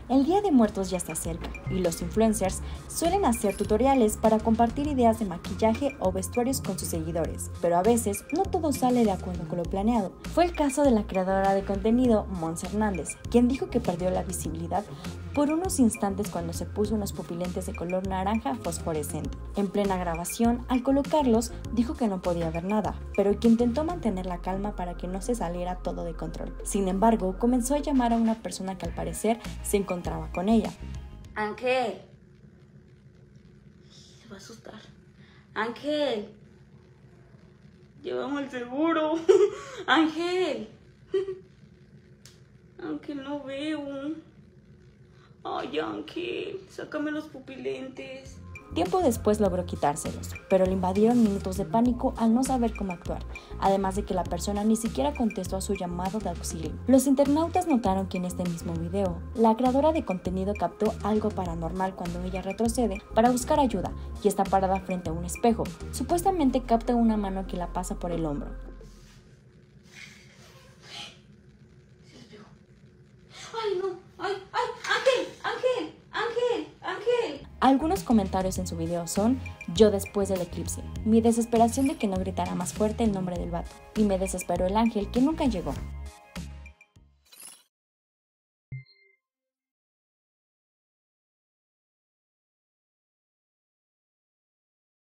El Día de Muertos ya está cerca y los influencers suelen hacer tutoriales para compartir ideas de maquillaje o vestuarios con sus seguidores, pero a veces no todo sale de acuerdo con lo planeado. Fue el caso de la creadora de contenido Monse Hernández, quien dijo que perdió la visibilidad por unos instantes cuando se puso unos pupilentes de color naranja fosforescente. En plena grabación, al colocarlos, dijo que no podía ver nada, pero que intentó mantener la calma para que no se saliera todo de control. Sin embargo, comenzó a llamar a una persona que al parecer se encontraba con ella. Ángel. Se va a asustar. Ángel. Llevamos el seguro. Ángel. Ángel, no veo. Ay, Ángel, sácame los pupilentes. Tiempo después logró quitárselos, pero le invadieron minutos de pánico al no saber cómo actuar, además de que la persona ni siquiera contestó a su llamado de auxilio. Los internautas notaron que en este mismo video, la creadora de contenido captó algo paranormal cuando ella retrocede para buscar ayuda y está parada frente a un espejo. Supuestamente capta una mano que la pasa por el hombro. ¡Ay, no! ¡Ay, ay! ¡Ángel! ¡Ángel! ¡Ángel! ¡Ángel! Algunos comentarios en su video son: yo después del eclipse, mi desesperación de que no gritara más fuerte el nombre del vato, y me desesperó el ángel que nunca llegó.